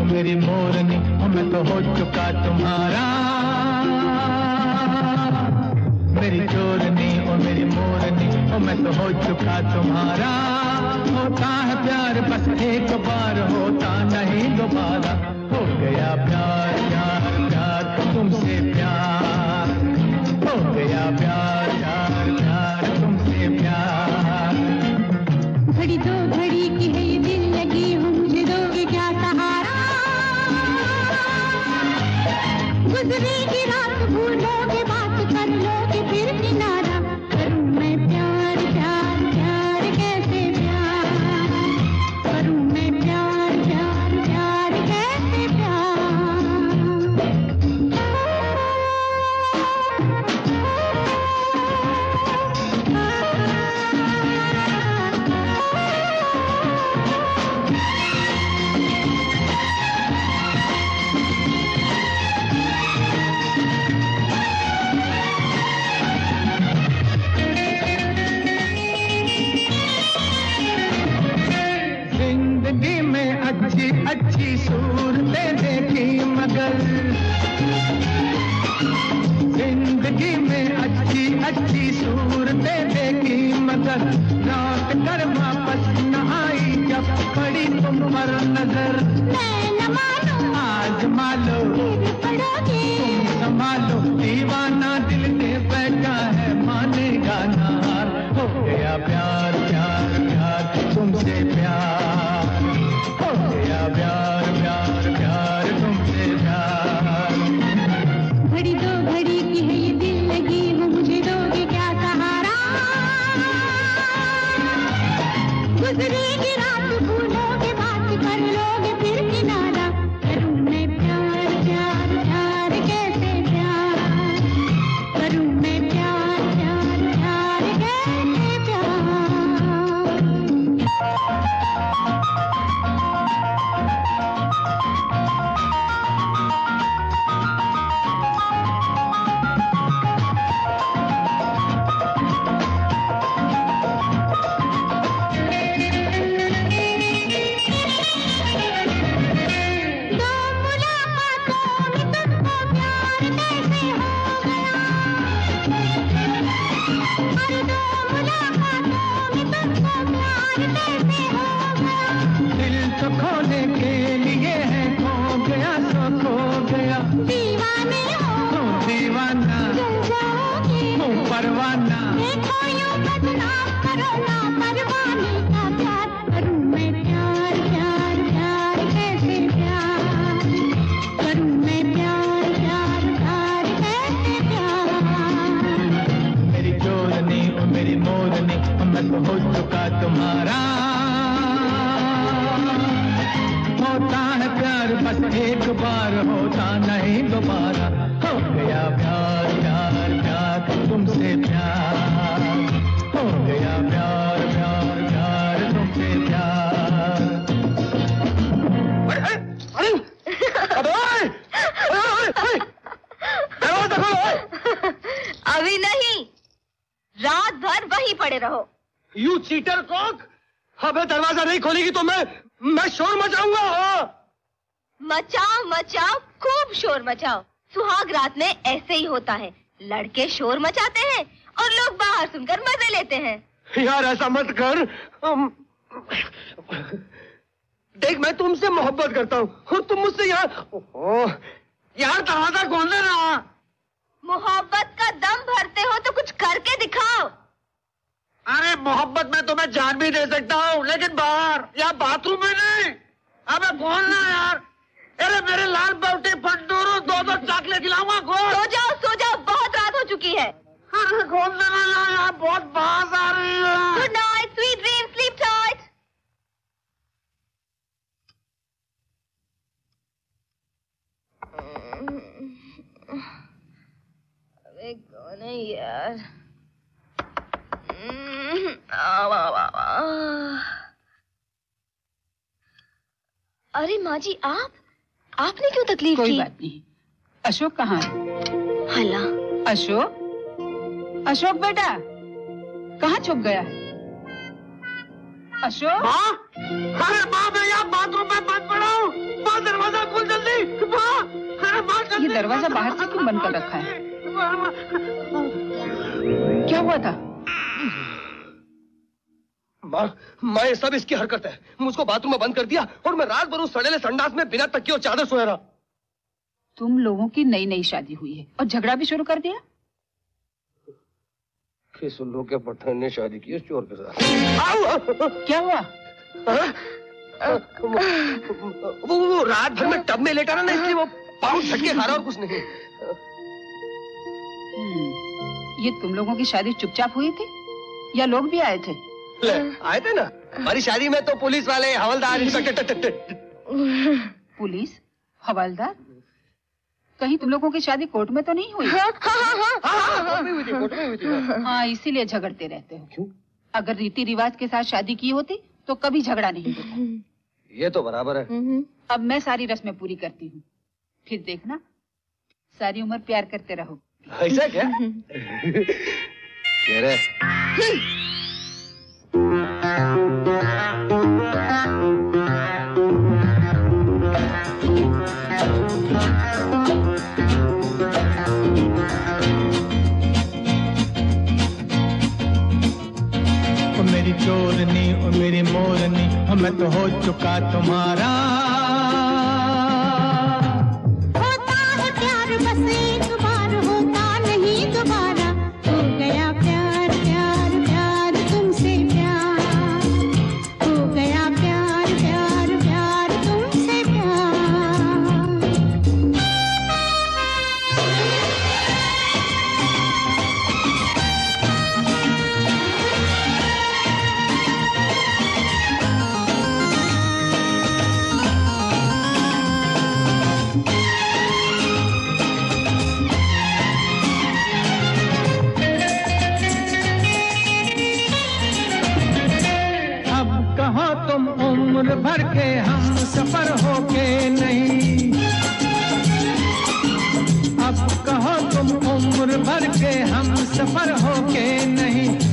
मेरी मोरनी, ओ मैं तो हो चुका तुम्हारा। मेरी चोरनी, ओ मेरी मोरनी, ओ मैं तो हो चुका तुम्हारा। होता है प्यार बस एक बार, होता नहीं दोबारा। हो गया प्यार प्यार प्यार तुमसे प्यार, हो गया प्यार प्यार प्यार तुमसे प्यार। घड़ी दो घड़ी की है ये दिल लगी हो, मुझे दोगे क्या सहारा? गुजरेगी रात भूलोगे बात, कर लोगे फिर किनारा। करूं मैं प्यार प्यार प्यार कैसे प्यार, करूं मैं प्यार प्यार प्यार कैसे प्यार। अच्छी अच्छी सूरतें देखी मगर, जिंदगी में अच्छी अच्छी सूरतें देखी मगर, लौट कर वापस न आई जब पड़ी तुम पर नजर। मैं न मानूं आज मालो फिर पड़ोगे, तुम संभालो दीवाना दिल दे बैठा है, मानेगा ना हार। हो गया प्यार प्यार प्यार तुमसे प्यार, हो गया प्यार प्यार प्यार तुमसे प्यार। घड़ी दो घड़ी की है ये दिल लगी हो, मुझे दोगे क्या सहारा? गुजरेगी रात भूलोगे बात, कर लोगे फिर किनारा। करूं मैं प्यार प्यार प्यार कैसे प्यार, करूं मैं प्यार प्यार प्यार कैसे प्यार। दिल तो खोने के लिए है, खो गया तो खो गया। दीवाने हो तुम दीवाना, जल जाओगे तुम परवाना। देखो यूं बदनाम करो ना परवाने का प्यार। करूं मैं प्यार प्यार प्यार कैसे प्यार, करूं मैं प्यार प्यार प्यार कैसे प्यार। मेरी चोरनी, ओ मेरी मोरनी, ओ मैं तो हो चुका तुम्हारा। होता है प्यार बस एक बार, होता नहीं दोबारा। हो गया प्यार प्यार प्यार तुमसे प्यार, हो गया प्यार प्यार प्यार तुमसे प्यार। अरे अरे अरे अरे दरवाजा खोलो। अभी नहीं, रात भर वहीं पड़े रहो। यू चीटर कॉक, अबे दरवाजा नहीं खोलेगी तो मैं शोर मचाऊंगा। मचाओ मचाओ, खूब शोर मचाओ। सुहाग रात में ऐसे ही होता है, लड़के शोर मचाते हैं और लोग बाहर सुनकर मजे लेते हैं। यार ऐसा मत कर। देख मैं तुमसे मोहब्बत करता हूँ और तुम मुझसे यार दरवाजा खोल देना। मोहब्बत का दम भरते हो तो कुछ करके दिखाओ। अरे मोहब्बत में तुम्हें जान भी दे सकता हूँ, लेकिन बाहर या बाथरूम में नहीं। अबे खोलना यार। अरे मेरे लाल बाउटी फंडूरू, दो चॉकलेट खिलाऊंगा। सो जाओ, बहुत रात हो चुकी है। अरे खोल देना यार, बहुत बाज आ रही है। Good night, sweet dream, sleep tight. अबे कौन है यार? अरे माँ जी, आपने क्यों तकलीफ की? कोई बात नहीं। अशोक कहाँ है? हला। अशोक बेटा, कहाँ छुप गया? अशोक? माँ, अरे माँ मैं यहाँ बाथरूम में बंद पड़ा हूँ। माँ दरवाजा दरवाजा बाहर से क्यों बंद कर रखा है? क्या हुआ था? माँ ये सब इसकी हरकत है। मुझको बाथरूम में बंद कर दिया और मैं रात भर उस सड़ेले संडास में बिना तकिए और चादर सोया रहा। तुम लोगों की नई नई शादी हुई है और झगड़ा भी शुरू कर दिया? किस उल्लू के पठान ने शादी की इस चोर के साथ? क्या हुआ? वो रात भर में टब में लेटा रहा ना, इसलिए वो पाँव झटके खा रहा और कुछ नहीं। ये तुम लोगों की शादी चुपचाप हुई थी या लोग भी आए थे? आए थे ना। हमारी शादी में तो पुलिस वाले, हवलदार, इंस्पेक्टर। पुलिस, हवलदार? कहीं तुम लोगों की शादी कोर्ट में तो नहीं हुई? हाँ, इसीलिए झगड़ते रहते हो। क्यों? अगर रीति रिवाज के साथ शादी की होती तो कभी झगड़ा नहीं होता। ये तो बराबर है। अब मैं सारी रस्में पूरी करती हूँ, फिर देखना सारी उम्र प्यार करते रहो। ऐसा क्या? कह रहे मेरी चोरनी ओ मेरी मोरनी, मैं तो हो चुका तुम्हारा। होता है प्यार बस एक बार, होता नहीं दोबारा। हो गया प्यार प्यार प्यार तुमसे प्यार, हो गया प्यार प्यार प्यार तुमसे प्यार। तुम उम्र भर के हम सफर हो के नहीं, अब कहो तुम उम्र भर के हम सफर हो के नहीं।